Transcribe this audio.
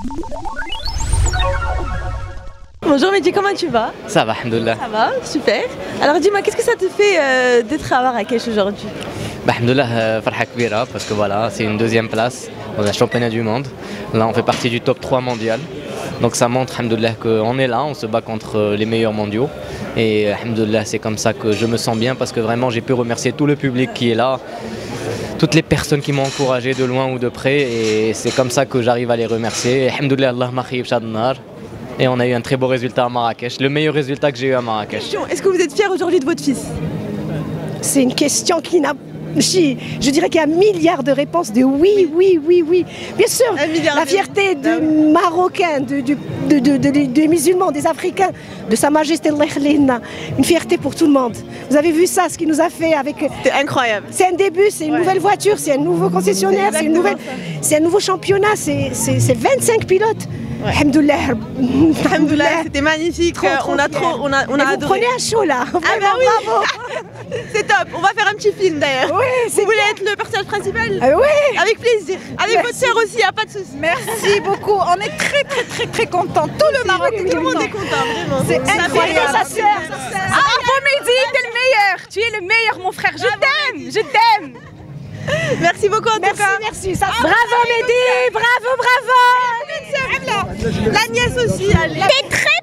Bonjour Mehdi, comment tu vas? Ça va, alhamdoulilah. Ça va, super. Alors dis-moi, qu'est-ce que ça te fait d'être à Marrakech aujourd'hui? Alhamdoulilah, farha kbira, parce que voilà, c'est une deuxième place dans le championnat du monde. Là, on fait partie du top 3 mondial. Donc ça montre, alhamdoulilah, qu'on est là, on se bat contre les meilleurs mondiaux. Et alhamdoulilah, c'est comme ça que je me sens bien, parce que vraiment, j'ai pu remercier tout le public qui est là, toutes les personnes qui m'ont encouragé de loin ou de près. Et c'est comme ça que j'arrive à les remercier. Alhamdoulilah, Allah ma khayib shadnar. Et on a eu un très beau résultat à Marrakech, le meilleur résultat que j'ai eu à Marrakech. Est-ce que vous êtes fiers aujourd'hui de votre fils? C'est une question qui n'a... Je dirais qu'il y a un milliard de réponses de oui, oui, oui, oui. Bien sûr, la fierté des Marocains, des musulmans, des Africains, de Sa Majesté Allah Khalilna. Une fierté pour tout le monde. Vous avez vu ça, ce qu'il nous a fait avec... C'est incroyable. C'est un début, c'est une nouvelle voiture, c'est un nouveau concessionnaire, c'est un nouveau championnat, c'est 25 pilotes. Ouais. Alhamdoulilah, c'était magnifique. On a adoré. Vous prenez un show là. Ah bah oui. Bravo. C'est top. On va faire un petit film d'ailleurs. Oui, vous voulez être le personnage principal? Oui. Avec plaisir. Avec votre sœur aussi, il n'y a pas de souci. Merci beaucoup. On est très contents. Tout le Maroc est Tout le monde est content, vraiment. C'est incroyable. Sa sœur. Bravo Mehdi, t'es le meilleur. Tu es le meilleur mon frère. Je t'aime. Merci beaucoup en tout cas. Merci. Bravo Mehdi, bravo. La nièce aussi, allez. T'es très